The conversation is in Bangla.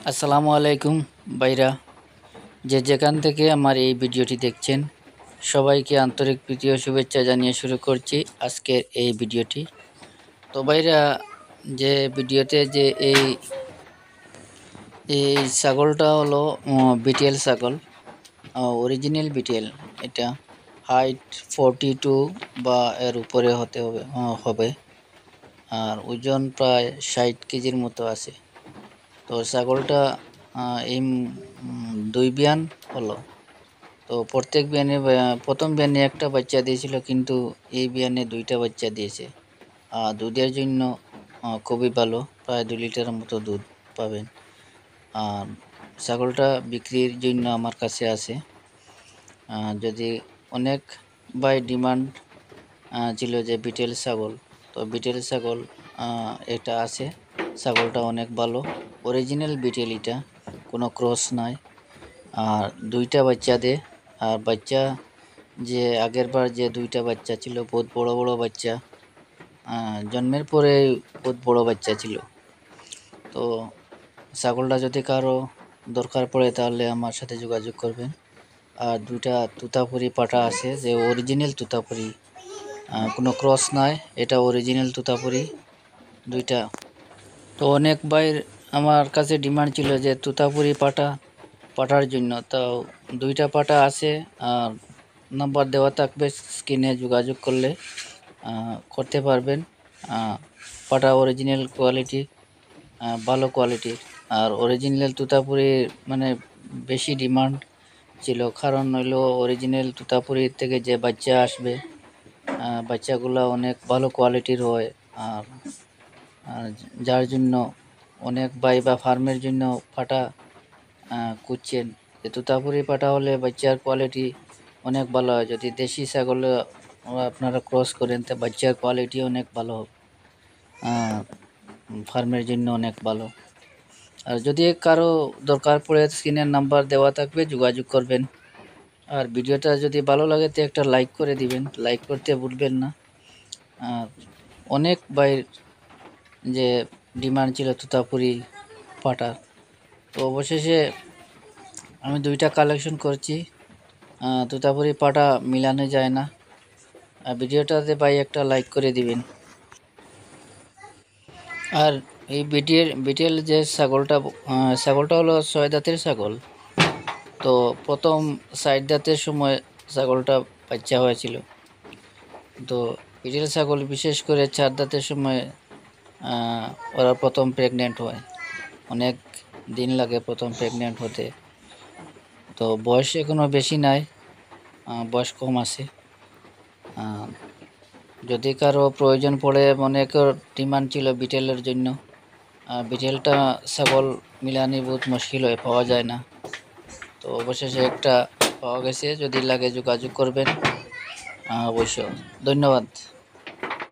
আসসালামু আলাইকুম ভাইরা, যে যেখান থেকে আমার এই ভিডিওটি দেখছেন সবাইকে আন্তরিক প্রীতি ও শুভেচ্ছা জানিয়ে শুরু করছি আজকের এই ভিডিওটি। তো ভাইরা, যে ভিডিওতে যে এই এই ছাগলটা হলো বিটিএল ছাগল, অরিজিনাল বিটিএল। এটা হাইট 42 বা এর উপরে হতে হবে আর ওজন প্রায় 60 কেজির মতো আছে। তো ছাগলটা এই দুই বিয়ান হলো। তো প্রত্যেক বিয়ানে প্রথম বিয়ানে একটা বাচ্চা দিয়েছিল, কিন্তু এই বিয়ানে দুইটা বাচ্চা দিয়েছে। দুধের জন্য খুবই ভালো, প্রায় 2 লিটারের মতো দুধ পাবেন। আর ছাগলটা বিক্রির জন্য আমার কাছে আছে। যদি অনেক বাই ডিমান্ড ছিল যে বিটেল ছাগল, তো বিটেল ছাগল এটা আছে। ছাগলটা অনেক ভালো, অরিজিনাল বিটেল, এটা কোনো ক্রস নাই। আর দুইটা বাচ্চা দেয়। আর বাচ্চা যে আগের বার যে দুইটা বাচ্চা ছিল বহুত বড় বড় বাচ্চা, জন্মের পরে বহুত বড় বাচ্চা ছিল। তো ছাগলটা যদি কারো দরকার পড়ে তাহলে আমার সাথে যোগাযোগ করবেন। আর দুইটা তুতাপুরি পাঠা আছে, যে অরিজিনাল তুতাপুরি, কোনো ক্রস নাই, এটা অরিজিনাল তুতাপুরি দুইটা। তো অনেক ভাইয়ের আমার কাছে ডিমান্ড ছিল যে তুতাপুরি পাঠার জন্য। তো দুইটা পাঠা আছে, আর নাম্বার দেওয়া থাকবে, স্ক্রিনে যোগাযোগ করলে করতে পারবেন। পাঠা অরিজিনাল কোয়ালিটি, ভালো কোয়ালিটির। আর অরিজিনাল তুতাপুরি মানে বেশি ডিমান্ড ছিল, কারণ হইলো অরিজিনাল তুতাপুরির থেকে যে বাচ্চা আসবে, বাচ্চাগুলো অনেক ভালো কোয়ালিটির হয়। আর যার জন্য অনেক ভাই বা ফার্মের জন্য পাঠা খুঁজছেন। তুতাপুরি পাঠা হলে বাচ্চার কোয়ালিটি অনেক ভালো হয়। যদি দেশি ছাগল আপনারা ক্রস করেন তো বাচ্চার কোয়ালিটি অনেক ভালো হবে, ফার্মের জন্য অনেক ভালো। আর যদি কারো দরকার পড়ে স্ক্রিনের নাম্বার দেওয়া থাকবে, যোগাযোগ করবেন। আর ভিডিওটা যদি ভালো লাগে তো একটা লাইক করে দিবেন, লাইক করতে ভুলবেন না। আর অনেক ভাইয়ের যে ডিমান্ড ছিল তুতাপুরি পাটা, তো অবশেষে আমি দুইটা কালেকশন করছি। তুতাপুরি পাটা মিলানো যায় না। ভিডিওটাতে ভাই একটা লাইক করে দিবেন। আর এই বিটেল যে ছাগলটা হলো 6 দাঁতের ছাগল। তো প্রথম 4 দাঁতের সময় ছাগলটা বাচ্চা হয়েছিল। তো বিটেল ছাগল বিশেষ করে 4 দাঁতের সময় ওরা প্রথম প্রেগনেন্ট হয়। অনেক দিন লাগে প্রথম প্রেগনেন্ট হতে। তো বয়স এখনও বেশি নাই, বয়স কম আছে। যদি কারো প্রয়োজন পড়ে, অনেকের ডিমান্ড ছিল বিটেলের জন্য। বিটেলটা ছাগল মিলানি বহুত মুশকিল হয়, পাওয়া যায় না। তো অবশেষে একটা পাওয়া গেছে, যদি লাগে যোগাযোগ করবেন অবশ্য। ধন্যবাদ।